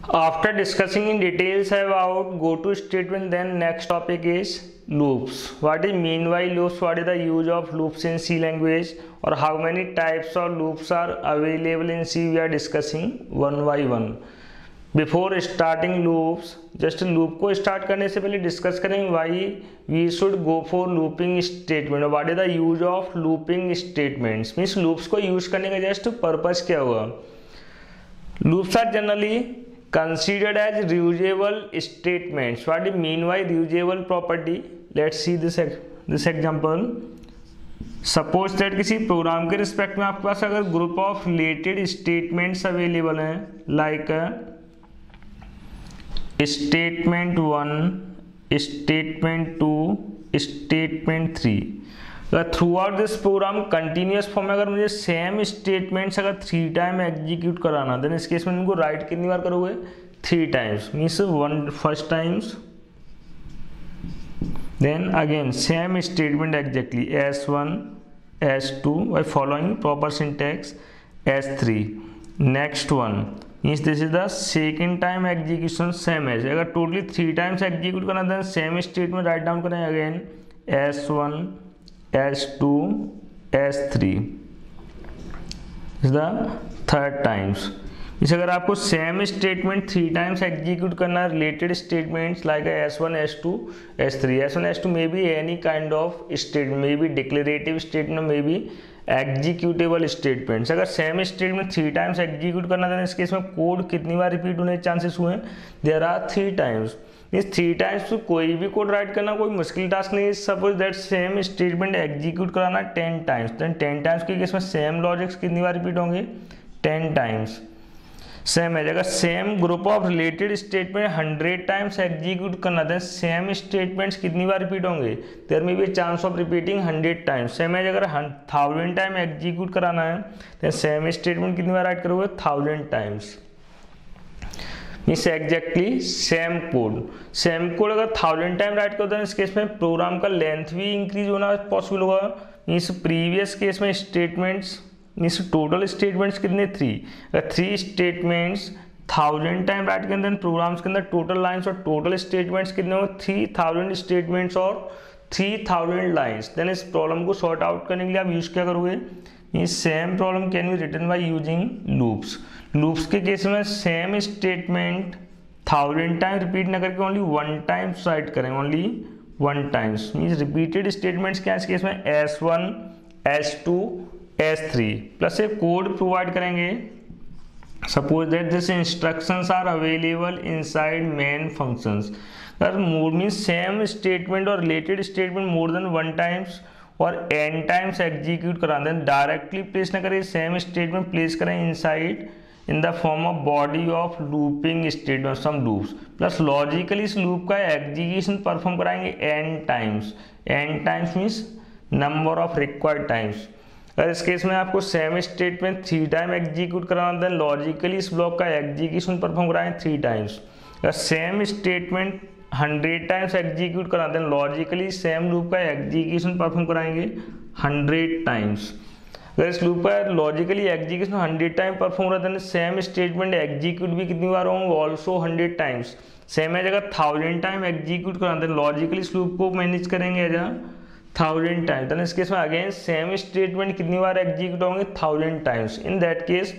After discussing in details about go to statement, then next topic is loops. What is mean by loops? What is the use of loops in C language, or how many types of loops are available in C? We are discussing one by one. Before starting loops, just loop को start करने से पहले discuss करें why we should go for looping statement. What is the use of looping statements? Means loops को use करने का just purpose क्या हुआ? Loops are generally considered as reusable statements. What do you mean by reusable property? Let's see this example. Suppose that किसी program के respect में आपके पास अगर group of related statements available हैं, लाइक स्टेटमेंट 1, स्टेटमेंट 2, स्टेटमेंट 3. अगर throughout this program continuous form में अगर मुझे सेम स्टेटमेंट्स अगर 3 टाइम एग्जीक्यूट कराना, देन इस केस में इनको राइट कितनी बार करोगे? 3 times. Means first times, then again same statement exactly S1, S2 by following proper syntax, S3. next one means this is the second time execution same as. अगर totally 3 times execute करना, then same statement write down करें again S1, S2, S3 is the third times. इस अगर आपको same statement 3 times execute करना, related statements like S1, S2, S3. S1, S2 may be any kind of statement, may be declarative statement, may be executable statements. अगर same statement 3 times execute करना, then इस case में code कितनी बार repeat होने के chances हुए? There are 3 times. इस 3 टाइम्स तो कोई भी कोड राइट करना कोई मुश्किल टास्क नहीं है. Suppose that same statement execute कराना 10 टाइम्स, देन 10 टाइम्स के केस में सेम लॉजिक्स कितनी बार रिपीट होंगे? 10 टाइम्स. सेम है. अगर same group of related statement 100 times execute करना, देन सेम स्टेटमेंट्स कितनी बार रिपीट होंगे? There may be chance of repeating 100 times. Same है. अगर 1000 टाइम एग्जीक्यूट कराना है, देन सेम स्टेटमेंट कितनी बार राइट करोगे? 1000 times. Means exactly same code अगर 1000 टाइम राइट करो, तो इस केस में प्रोग्राम का लेंथ भी इंक्रीज होना पॉसिबल होगा. मीन्स प्रीवियस केस में स्टेटमेंट्स मीन्स टोटल स्टेटमेंट्स कितने? 3. अगर 3 स्टेटमेंट्स 1000 टाइम राइट करें, देन प्रोग्राम्स के अंदर टोटल लाइन्स और टोटल स्टेटमेंट्स कितने होंगे? 3000 स्टेटमेंट्स और 3000 लाइन्स. देन इस प्रॉब्लम को सॉर्ट आउट करने के लिए आप यूज क्या करोगे? Means same problem can be written by using loops. Loops के केस में सेम स्टेटमेंट 1000 टाइम रिपीट न करके ओनली 1 टाइम्स राइट करें, only 1 times. Means repeated statements क्या है इस केस में? S1, S2, S3 प्लस एक कोड प्रोवाइड करेंगे. Suppose that this instructions are available inside main functions. अगर मोर मीन्स सेम स्टेटमेंट और related statement more than 1 times और n टाइम्स एग्जीक्यूट करा, देन डायरेक्टली प्लेस न करें, same statement place करें inside in the form of body of looping statement some loops. Plus logically इस loop का execution perform कराएंगे n times. n times means number of required times. अगर इस case में आपको सेम स्टेटमेंट 3 टाइम एग्जीक्यूट कराना, then logically इस block का एग्जीक्यूशन परफॉर्म कराएं 3 टाइम्स. अगर सेम स्टेटमेंट 100 टाइम्स एग्जीक्यूट कराना, देन लॉजिकली सेम लूप का एग्जीक्यूशन परफॉर्म कराएंगे 100 टाइम्स. अगर इस लूप का लॉजिकली एग्जीक्यूशन 100 टाइम परफॉर्म रहा, देन सेम स्टेटमेंट एग्जीक्यूट भी कितनी बार होंगे? Also 100 times. सेम है. अगर 1000 टाइम एग्जीक्यूट कराना, देन लॉजिकली इस लूप को मैनेज करेंगे एज 1000 टाइम्स. देन इस केस में अगेन सेम स्टेटमेंट कितनी बार एग्जीक्यूट होंगे? 1000 times. In that case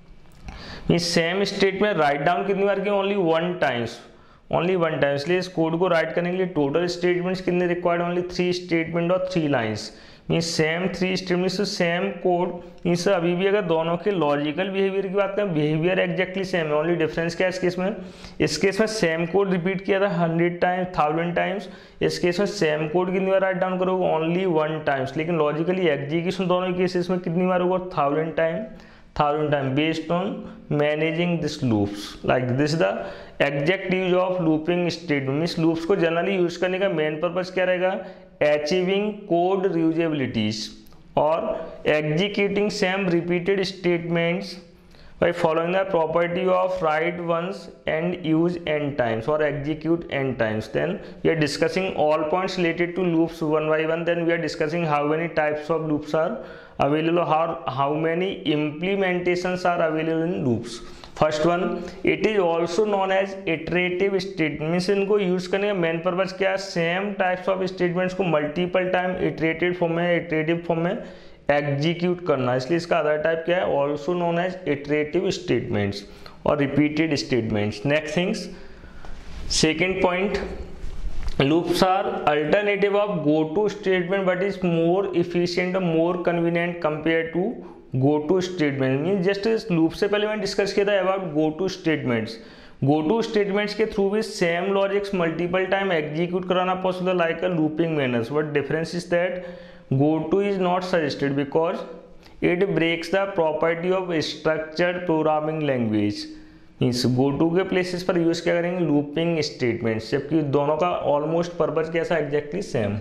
means same statement write down कितनी बार किए? Only 1 times, only 1 time. इसलिए इस कोड को राइट करने के लिए टोटल स्टेटमेंट्स कितने रिक्वायर्ड? ओनली 3 स्टेटमेंट और 3 lines. Means same 3 statements same code. Means अभी भी अगर दोनों के लॉजिकल बिहेवियर की बात करें, बिहेवियर एग्जैक्टली सेम है. ओनली डिफरेंस क्या है इस केस में? इस केस में सेम कोड रिपीट किया था 100 टाइम्स, 1000 टाइम्स. इस केस में सेम कोड कितनी बार राइट डाउन करोगे? Only 1 times. लेकिन लॉजिकली एग्जीक्यूशन दोनों केसेस में कितनी बार होगा? 1000 time based on managing this loops. Like this the exact use of looping statement. Means loops को जनरली यूज करने का मेन पर्पज क्या रहेगा? अचीविंग कोड रियूजेबिलिटीज और executing same repeated statements by following the property of write once and use n times or execute n times. Then we are discussing all points related to loops one by one. Then we are discussing how many types of loops are available, how many implementations are available in loops. First one, it is also known as iterative statement, means इनको use करने का main purpose क्या है, same types of statements को multiple time iterated form में, iterative form में execute करना, इसलिए इसका अदर टाइप क्या है, also known as iterative statements और repeated statements. Next things, second point, loops are alternative of go to statement but is more efficient or more convenient compared to go to statement। Mean just इस loop से पहले मैंने discuss किया था about go to statements. Go to statements के through भी same logics multiple time execute कराना possible like a looping manners, but difference is that go to is not suggested because it breaks the property of structured programming language. Means go to के places पर use क्या करेंगे, looping statements, जबकि दोनों का almost purpose कैसा, exactly same.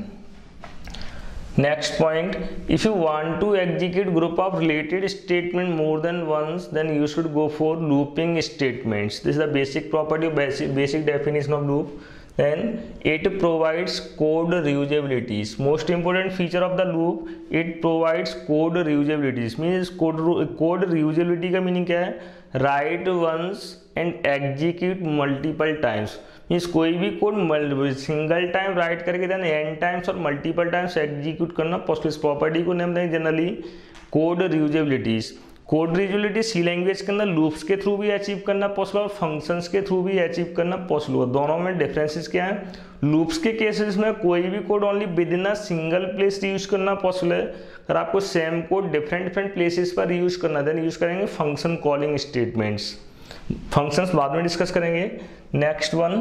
Next point, if you want to execute group of related statement more than once then you should go for looping statements. This is the basic property of basic definition of loop. Then it provides code reusabilities. Most important feature of the loop, it provides code reusabilities. Means code reusability का meaning क्या है, write once and execute multiple times. Means कोई भी code single time write करके then n times और multiple times execute करना possible. इस property को नेम देंगे generally code reusabilities. Code reusability C language के अंदर लूप्स के थ्रू भी अचीव करना पॉसिबल और फंक्शंस के थ्रू भी अचीव करना पॉसिबल। दोनों में डिफरेंसेस क्या है, लूप्स के केसेस में कोई भी code only within a single place use करना पॉसिबल है। अगर आपको सेम कोड डिफरेंट प्लेसेस पर यूज करना देन यूज करेंगे फंक्शन कॉलिंग स्टेटमेंट्स। फंक्शंस बाद में डिस्कस करेंगे। Next one,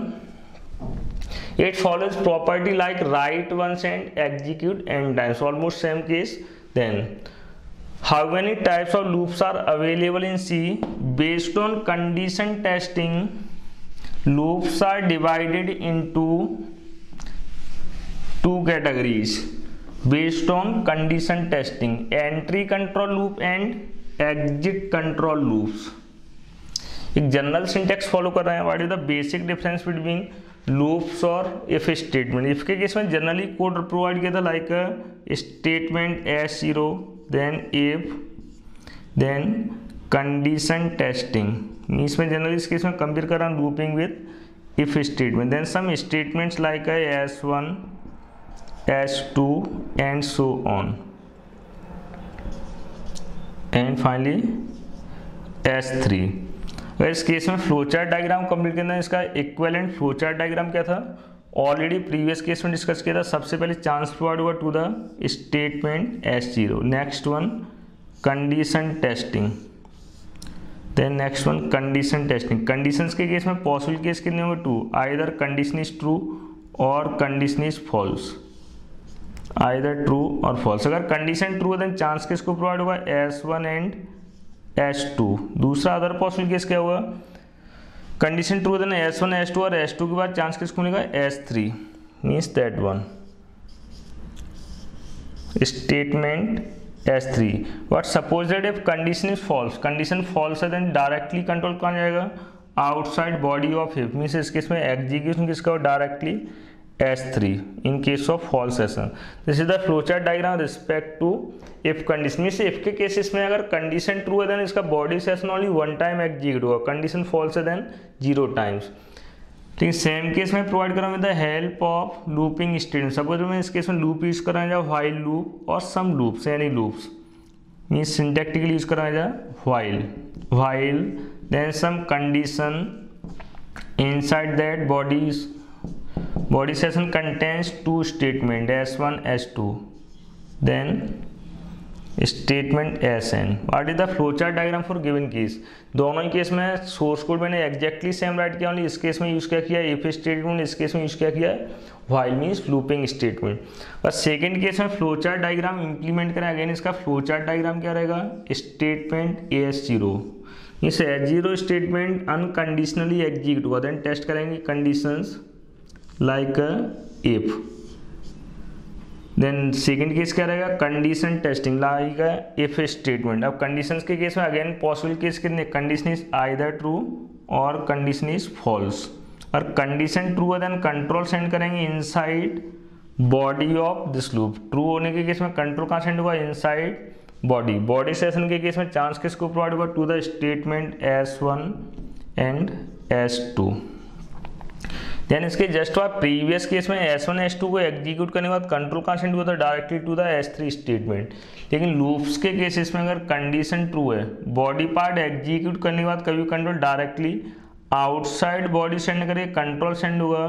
it follows property like write once and execute n times, almost same case. Then how many types of loops are available in C? Based on condition testing, loops are divided into two categories based on condition testing: entry control loop and exit control loops। एक general syntax follow कर रहे हैं। What is the basic difference between loops और if statement. If के case में generally code provide किया था like statement S0, then if, then condition testing। इसमें जनरली इस केस में कंपेयर कर रहा हूँ looping with if statement. Then some statements like S1, S2 and so on, and finally S3। अगर इस केस में फ्लोचार्ट डायग्राम कंप्लीट करना है, इसका इक्विवेलेंट फ्लोचार्ट डायग्राम क्या था, ऑलरेडी प्रीवियस केस में डिस्कस किया था। सबसे पहले चांस प्रोवाइड हुआ to the statement S0, next one condition testing, then next one condition testing. Conditions के केस में पॉसिबल केस कितने होंगे, two, either condition is true और condition is false, either true और फॉल्स। अगर कंडीशन ट्रू है then chance किसको provide होगा, S1 एंड S2। दूसरा अदर पॉसिबल केस क्या हुआ, condition true then S1 S2 और S2 के बाद चांस किसको मिलेगा, S3, means that one statement S3। But suppose that if condition is false, condition false है देन डायरेक्टली कंट्रोल कहाँ जाएगा, outside body of if, means इस केस में एग्जीक्यूशन किसका हो, directly S3 in case of false session. This is the flowchart diagram respect to if condition. Means if के cases में अगर कंडीशन ट्रू है देन इसका body session only one time execute होगा, कंडीशन फॉल्स है then 0 times. ठीक है, same case में प्रोवाइड करा with the help of looping statement. Suppose मैं इस केस में लूप यूज कर रहा है व्हाइल लूप और some loops, any loops, means syntactically use कर रहा है while then some condition inside that body session contains two statement S1 S2 then statement Sn। what is the flowchart diagram for given case? दोनों ही case में source code मैंने exactly same write किया, only इस case में use क्या किया if statement, इस केस में यूज क्या किया व्हाइल मीन्स लूपिंग स्टेटमेंट। बस सेकंड केस में फ्लोचार्ट डायग्राम इंप्लीमेंट करें। अगेन इसका फ्लोचार्ट डायग्राम क्या रहेगा, स्टेटमेंट S0, इस S0 स्टेटमेंट अनकंडीशनली एग्जीक्यूट हुआ देन टेस्ट करेंगे conditions like if. Then second case क्या रहेगा, condition testing like if statement. अब कंडीशंस के केस में अगेन पॉसिबल केस कितने, कंडीशन इज आइदर ट्रू और कंडीशन इज फॉल्स। और कंडीशन ट्रू है देन कंट्रोल सेंड करेंगे inside body of this loop. True होने के केस में कंट्रोल कहाँ सेंड होगा, इनसाइड बॉडी सेशन के केस में चांस किसको प्रोवाइड होगा, to the statement S1 and S2। Then इसके जस्ट बाद प्रीवियस केस में S1 S2 को एग्जीक्यूट करने के बाद कंट्रोल कहाँ सेंड हुआ था, directly to the S3 statement. लेकिन लूप्स के केसेस में अगर कंडीशन ट्रू है, बॉडी पार्ट एग्जीक्यूट करने के बाद कभी control directly outside body send करे, कंट्रोल सेंड होगा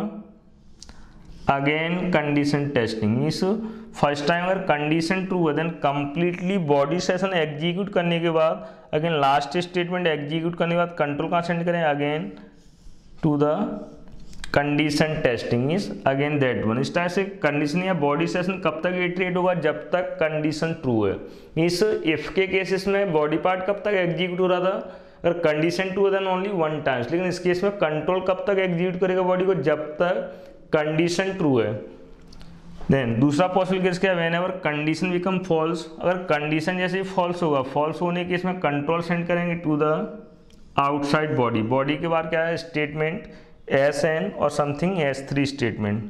again condition testing. Means first time अगर कंडीशन ट्रू है then completely body session execute करने के बाद अगेन लास्ट स्टेटमेंट एग्जीक्यूट करने के बाद कंट्रोल कहाँ सेंड करें, again to the condition testing means again that one. इस तरह से कंडीशन या बॉडी सेशन कब तक इटरेट होगा, जब तक कंडीशन ट्रू है। मीन्स इफ के केसेस में बॉडी पार्ट कब तक एग्जीक्यूट हो रहा था, अगर कंडीशन ट्रू है देन ओनली वन टाइम्स। लेकिन इस केस में कंट्रोल कब तक एग्जीक्यूट करेगा बॉडी को, जब तक कंडीशन ट्रू है। देन दूसरा पॉसिबल केस क्या है, whenever condition become false, अगर कंडीशन जैसे ही फॉल्स होगा, फॉल्स होने के इसमें कंट्रोल सेंड करेंगे to the outside body. Body के बाद क्या है, स्टेटमेंट SN और something S3 statement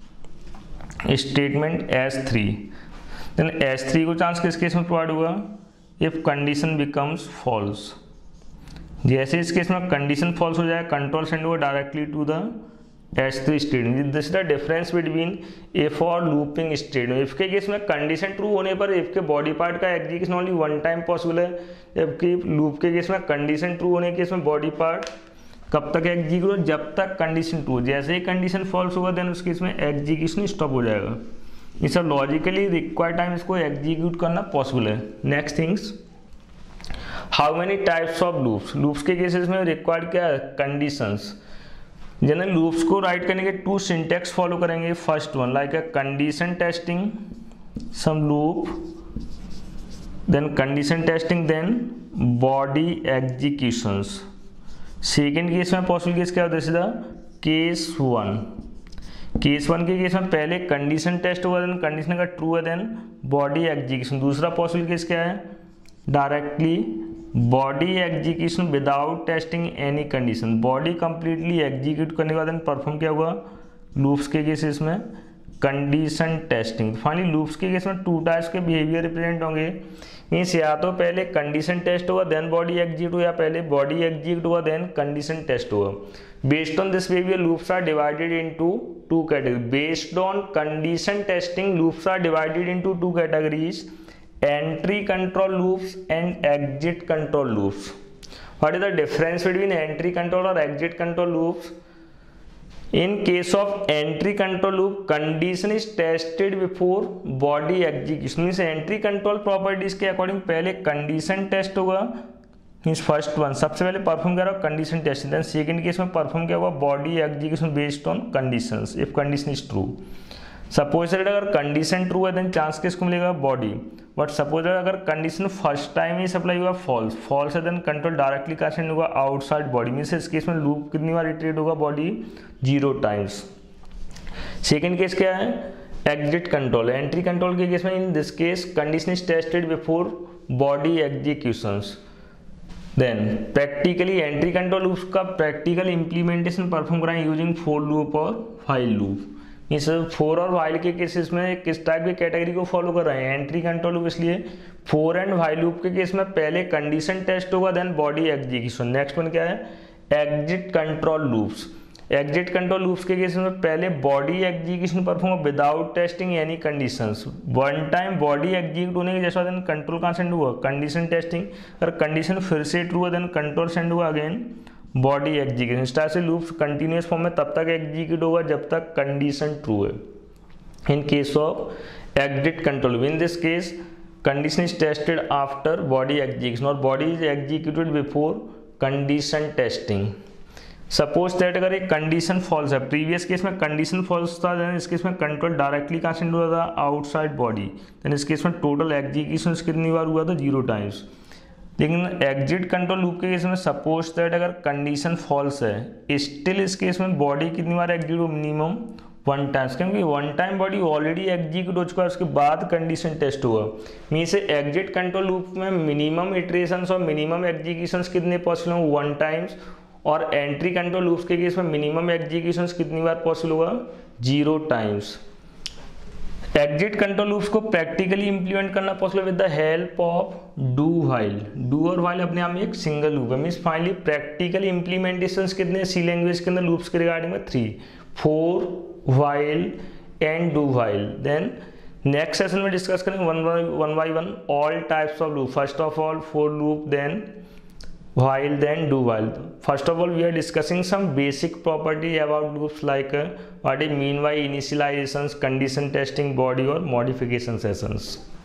S3। Then S3 को चांस किस केस में प्रोवाइड होगा, इफ कंडीशन बिकम्स फॉल्स। जैसे इस केस में कंडीशन फॉल्स हो जाए, कंट्रोल सेंड होगा directly to the S3 statement. This is the difference between if और लूपिंग स्टेटमेंट। इफ के केस में कंडीशन ट्रू होने पर इफ के बॉडी पार्ट का execution only one time possible है, जबकि लूप के केस में कंडीशन ट्रू होने के केस में बॉडी पार्ट कब तक एग्जीक्यूट हो, जब तक कंडीशन ट्रू। जैसे ही कंडीशन फॉल्स होगा देन उस केस में एग्जीक्यूशन स्टॉप हो जाएगा। ये सब लॉजिकली रिक्वायर्ड टाइम इसको एग्जीक्यूट करना पॉसिबल है। Next things, how many types of loops. Loops के केसेस में रिक्वायर्ड क्या है, कंडीशंस। जनरल लूप्स को राइट करने के टू सिंटेक्स फॉलो करेंगे। First one like a condition testing some loop, then condition testing, then body executions. Second case में possible case क्या होता है, this is the case one. Case one के case में पहले कंडीशन टेस्ट हुआ, then condition का ट्रू है, देन बॉडी एग्जीक्यूशन। दूसरा पॉसिबल केस क्या है, directly body execution without testing any condition. Body completely execute करने के बाद परफॉर्म क्या हुआ, लूप्स के केसेस में कंडीशन टेस्टिंग। फाइनली लूप्स के केस में टू टाइप्स के बिहेवियर रिप्रेजेंट होंगे। मीन्स या तो पहले कंडीशन टेस्ट हुआ देन बॉडी एग्जीक्यूट हुआ, या पहले बॉडी एग्जीक्यूट हुआ देन कंडीशन टेस्ट हुआ। Based on this behaviour loops are divided into two category. Based on condition testing loops are divided into two categories, entry control loops and exit control loops. What is the difference between entry control or exit control loops? In case of entry control loop, condition is tested before body execution. Means entry control properties के according पहले condition test होगा। Means first one सबसे पहले perform कर रहा हो condition test, then second case में perform क्या होगा, body execution based on conditions if condition is true. Suppose अगर कंडीशन ट्रू है देन चांस किसको मिलेगा, बॉडी। बट सपोज अगर कंडीशन फर्स्ट टाइम ही सप्लाई हुआ फॉल्स, फॉल्स है देन कंट्रोल डायरेक्टली कहाँ सेंड होगा, आउटसाइड बॉडी। मीन्स इस केस में लूप कितनी बार इटरेट होगा, बॉडी 0 टाइम्स। सेकेंड केस क्या है, एग्जिट कंट्रोल। एंट्री कंट्रोल के केस में in this case condition is tested before body executions. Then practically entry control loops का प्रैक्टिकल इंप्लीमेंटेशन परफॉर्म कराएं यूजिंग फॉर लूप और व्हाइल लूप। इस for और while के केसेस में किस टाइप की कैटेगरी को फॉलो कर रहे हैं, एंट्री कंट्रोल लूप। इसलिए फोर एंड व्हाइल लूप के केस में पहले कंडीशन टेस्ट होगा then body execution. Next one क्या है, exit control loops. Exit control loops के केस में पहले body execution perform without testing any conditions. One time body execute होने के जैसा देन कंट्रोल कहाँ सेंड हुआ, कंडीशन टेस्टिंग। अगर कंडीशन फिर से ट्रू है देन कंट्रोल सेंड हुआ अगेन बॉडी एग्जीक्यूशन। इस तरह से लूप्स कंटिन्यूस फॉर्म में तब तक एग्जीक्यूट होगा जब तक कंडीशन ट्रू है। In case of exit control, in this case condition is tested after body execution और body is executed before condition testing. Suppose that अगर एक कंडीशन फॉल्स है, प्रीवियस केस में कंडीशन फॉल्स था, देन इस case में control directly कहाँ send हुआ था, आउटसाइड बॉडी। देन इस केस में टोटल एग्जीक्यूशन कितनी बार हुआ था, 0 टाइम्स। लेकिन एग्जिट कंट्रोल लूप के केस में सपोज दैट अगर कंडीशन फॉल्स है, स्टिल इस केस में बॉडी कितनी बार एग्जीक्यूट हो, मिनिमम 1 टाइम्स। क्योंकि 1 टाइम बॉडी ऑलरेडी एग्जीक्यूट हो चुका है, उसके बाद कंडीशन टेस्ट हुआ। मीन से एग्जिट कंट्रोल लूप में मिनिमम इटरेशंस और मिनिमम एग्जीक्यूशंस कितने पॉसिबल होंगे, 1 टाइम्स। और एंट्री कंट्रोल लूप्स के केस में मिनिमम एग्जीक्यूशंस कितनी बार पॉसिबल होगा, 0 टाइम्स। एग्जिट कंट्रोल लूप्स को प्रैक्टिकली इंप्लीमेंट करना possible with the help of do while. Do और व्हाइल अपने आप में एक सिंगल लूप है। मीन्स फाइनली प्रैक्टिकल इंप्लीमेंटेशंस कितने सी लैंग्वेज के अंदर लूप्स के रिगार्डिंग में 3, for, while and do while. Then next session में डिस्कस करेंगे one by one all types of loop. First of all for loop, then while, then do while. First of all, we are discussing some basic property about loops like what is mean by initializations, condition testing, body or modification sessions.